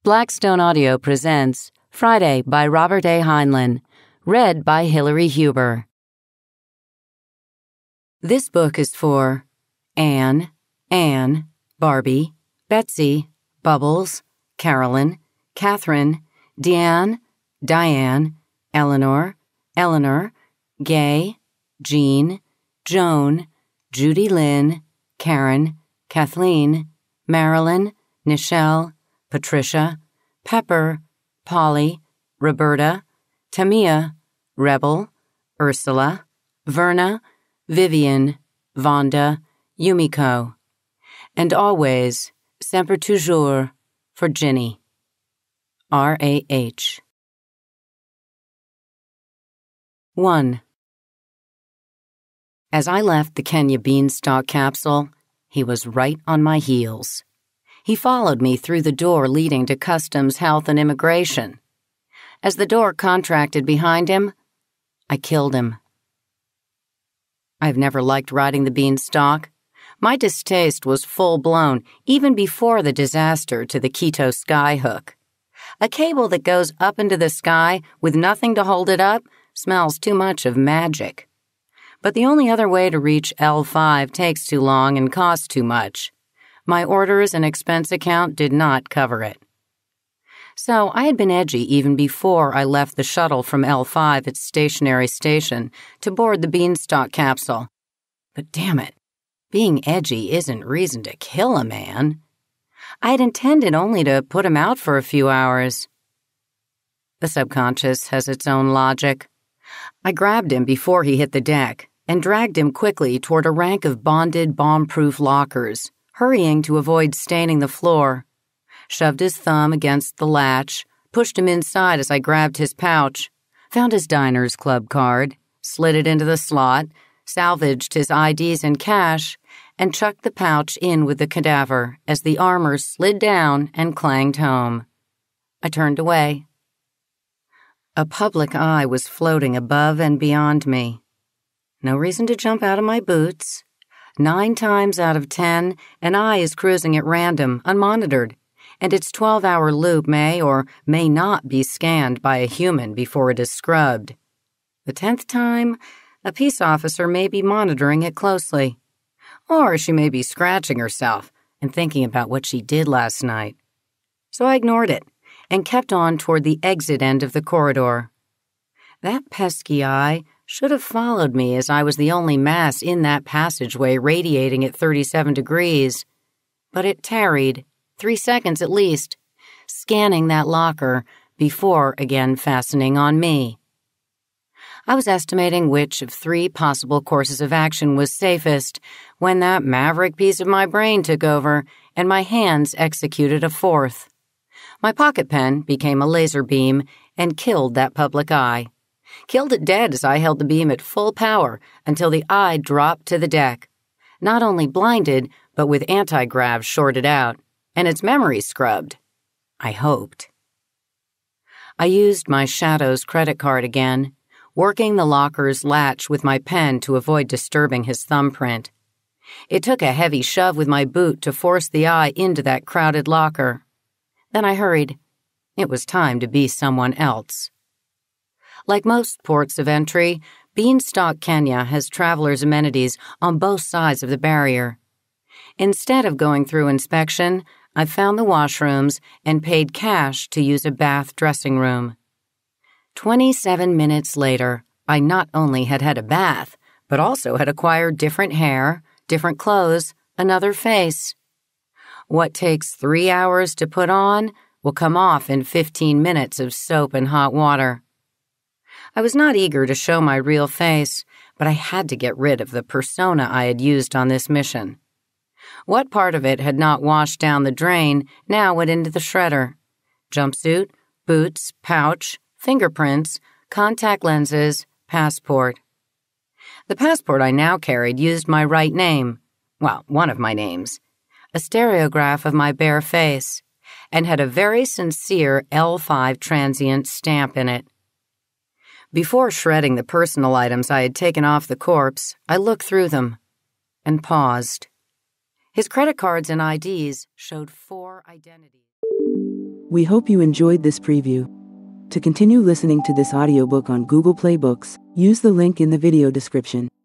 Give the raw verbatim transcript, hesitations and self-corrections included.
Blackstone Audio presents Friday by Robert A. Heinlein, read by Hilary Huber. This book is for Anne, Anne, Barbie, Betsy, Bubbles, Carolyn, Catherine, Deanne, Diane, Eleanor, Eleanor, Gay, Jean, Joan, Judy Lynn, Karen, Kathleen, Marilyn, Nichelle, Patricia, Pepper, Polly, Roberta, Tamia, Rebel, Ursula, Verna, Vivian, Vonda, Yumiko, and always, semper toujours, for Ginny. R A H one. As I left the Kenya beanstalk capsule, he was right on my heels. He followed me through the door leading to Customs, Health, and Immigration. As the door contracted behind him, I killed him. I've never liked riding the beanstalk. My distaste was full-blown even before the disaster to the Quito skyhook. A cable that goes up into the sky with nothing to hold it up smells too much of magic. But the only other way to reach L five takes too long and costs too much. My orders and expense account did not cover it. So I had been edgy even before I left the shuttle from L five at Stationary Station to board the beanstalk capsule. But damn it, being edgy isn't reason to kill a man. I had intended only to put him out for a few hours. The subconscious has its own logic. I grabbed him before he hit the deck and dragged him quickly toward a rank of bonded, bomb-proof lockers, hurrying to avoid staining the floor, shoved his thumb against the latch, pushed him inside as I grabbed his pouch, found his Diners Club card, slid it into the slot, salvaged his I Ds and cash, and chucked the pouch in with the cadaver as the armor slid down and clanged home. I turned away. A public eye was floating above and beyond me. No reason to jump out of my boots. Nine times out of ten, an eye is cruising at random, unmonitored, and its twelve-hour loop may or may not be scanned by a human before it is scrubbed. The tenth time, a peace officer may be monitoring it closely. Or she may be scratching herself and thinking about what she did last night. So I ignored it and kept on toward the exit end of the corridor. That pesky eye should have followed me as I was the only mass in that passageway radiating at thirty-seven degrees. But it tarried, three seconds at least, scanning that locker before again fastening on me. I was estimating which of three possible courses of action was safest when that maverick piece of my brain took over and my hands executed a fourth. My pocket pen became a laser beam and killed that public eye. Killed it dead as I held the beam at full power until the eye dropped to the deck, not only blinded, but with anti-grav shorted out, and its memory scrubbed. I hoped. I used my Shadow's credit card again, working the locker's latch with my pen to avoid disturbing his thumbprint. It took a heavy shove with my boot to force the eye into that crowded locker. Then I hurried. It was time to be someone else. Like most ports of entry, Beanstalk, Kenya has travelers' amenities on both sides of the barrier. Instead of going through inspection, I found the washrooms and paid cash to use a bath dressing room. Twenty-seven minutes later, I not only had had a bath, but also had acquired different hair, different clothes, another face. What takes three hours to put on will come off in fifteen minutes of soap and hot water. I was not eager to show my real face, but I had to get rid of the persona I had used on this mission. What part of it had not washed down the drain now went into the shredder. Jumpsuit, boots, pouch, fingerprints, contact lenses, passport. The passport I now carried used my right name, well, one of my names, a stereograph of my bare face, and had a very sincere L five transient stamp in it. Before shredding the personal items I had taken off the corpse, I looked through them and paused. His credit cards and I Ds showed four identities. We hope you enjoyed this preview. To continue listening to this audiobook on Google Play Books, use the link in the video description.